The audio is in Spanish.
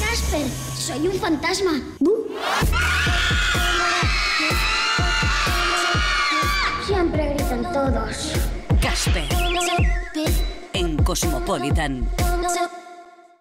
Casper, soy un fantasma. Siempre gritan todos. Casper. En Cosmopolitan.